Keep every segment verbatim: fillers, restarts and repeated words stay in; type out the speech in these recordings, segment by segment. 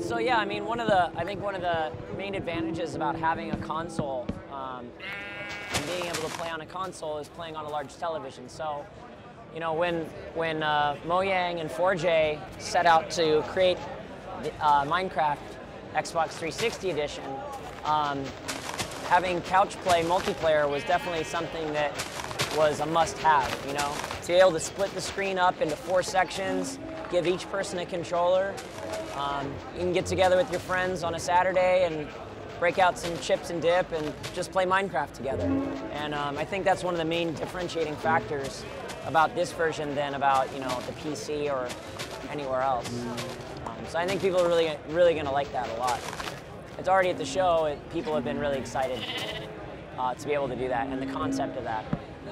So yeah, I mean, one of the, I think one of the main advantages about having a console um, and being able to play on a console is playing on a large television. So, you know, when, when uh, Mojang and four J set out to create the, uh, Minecraft Xbox three sixty edition, um, having couch play multiplayer was definitely something that was a must-have, you know? To be able to split the screen up into four sections, give each person a controller. Um, you can get together with your friends on a Saturday and break out some chips and dip and just play Minecraft together. And um, I think that's one of the main differentiating factors about this version than about, you know, the P C or anywhere else. Um, so I think people are really, really going to like that a lot. It's already at the show. It, people have been really excited uh, to be able to do that and the concept of that.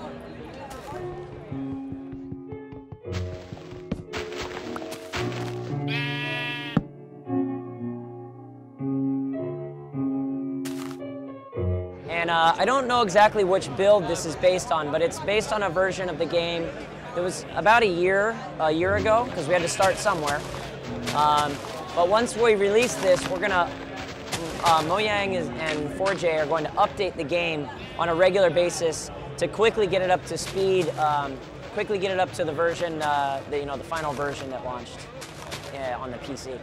And uh, I don't know exactly which build this is based on, but it's based on a version of the game that was about a year, a year ago, because we had to start somewhere. Um, but once we release this, we're gonna, uh, Mojang is, and four J are going to update the game on a regular basis to quickly get it up to speed, um, quickly get it up to the version, uh, the, you know, the final version that launched uh, on the P C.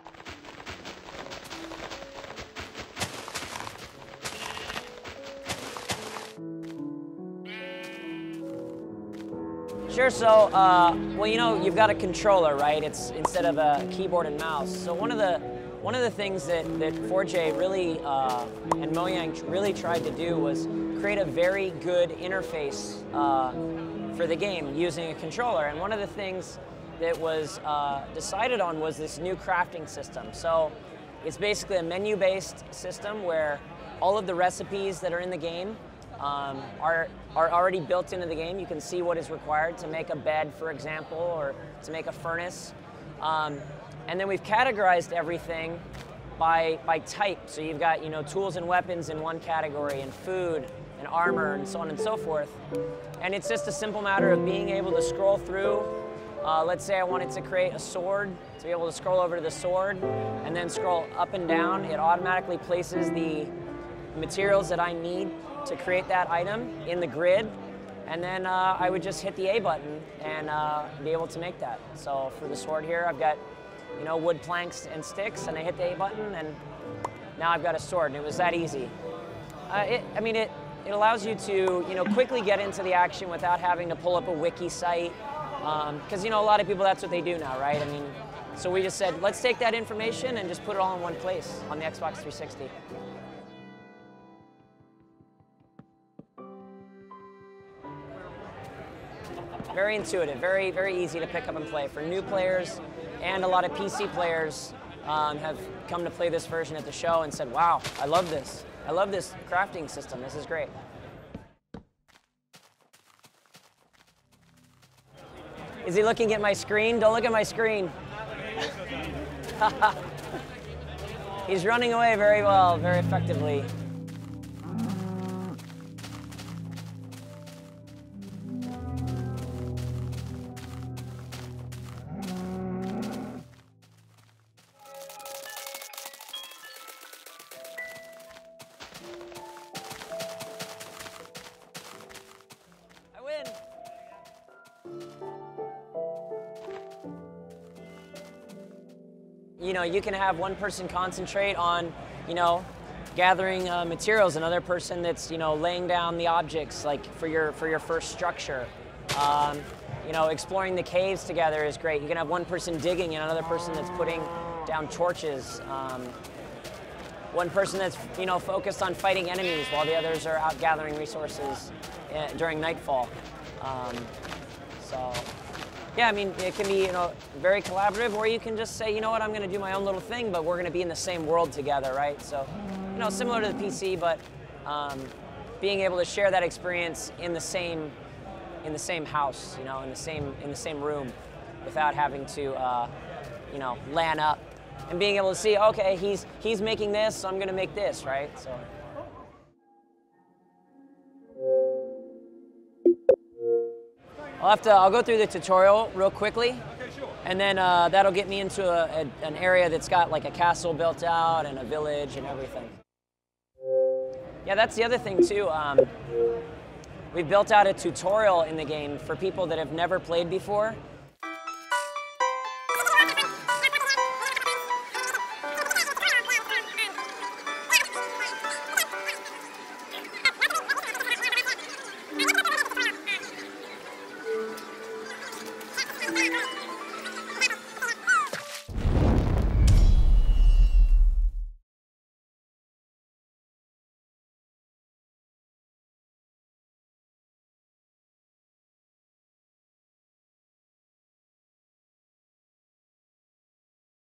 Sure, so, uh, well, you know, you've got a controller, right? It's instead of a keyboard and mouse. So one of the, one of the things that, that four J really, uh, and Mojang really tried to do was create a very good interface uh, for the game using a controller. And one of the things that was uh, decided on was this new crafting system. So it's basically a menu-based system where all of the recipes that are in the game Um, are, are already built into the game. You can see what is required to make a bed, for example, or to make a furnace. Um, and then we've categorized everything by, by type. So you've got, you know, tools and weapons in one category, and food, and armor, and so on and so forth. And it's just a simple matter of being able to scroll through. Uh, let's say I wanted to create a sword, to be able to scroll over to the sword, and then scroll up and down. It automatically places the materials that I need to create that item in the grid, and then uh, I would just hit the A button and uh, be able to make that. So for the sword here, I've got, you know, wood planks and sticks, and I hit the A button, and now I've got a sword, and it was that easy. Uh, it, I mean, it, it allows you to, you know, quickly get into the action without having to pull up a wiki site, because, um, you know, a lot of people, that's what they do now, right? I mean, so we just said, let's take that information and just put it all in one place on the Xbox three sixty. Very intuitive, very, very easy to pick up and play. For new players and a lot of P C players um, have come to play this version at the show and said, wow, I love this. I love this crafting system. This is great. Is he looking at my screen? Don't look at my screen. He's running away very well, very effectively. You know, you can have one person concentrate on, you know, gathering uh, materials, another person that's, you know, laying down the objects, like for your for your first structure. Um, you know, exploring the caves together is great. You can have one person digging and another person that's putting down torches. Um, one person that's, you know, focused on fighting enemies while the others are out gathering resources uh, during nightfall. Um, so. Yeah, I mean, it can be, you know, very collaborative, or you can just say, you know what, I'm going to do my own little thing, but we're going to be in the same world together, right? So, you know, similar to the P C, but um, being able to share that experience in the same, in the same house, you know, in the same, in the same room, without having to, uh, you know, LAN up, and being able to see, okay, he's he's making this, so I'm going to make this, right? So. I'll have to, I'll go through the tutorial real quickly. Okay, sure. And then uh, that'll get me into a, a, an area that's got like a castle built out and a village and everything. Yeah, that's the other thing too. Um, we've built out a tutorial in the game for people that have never played before.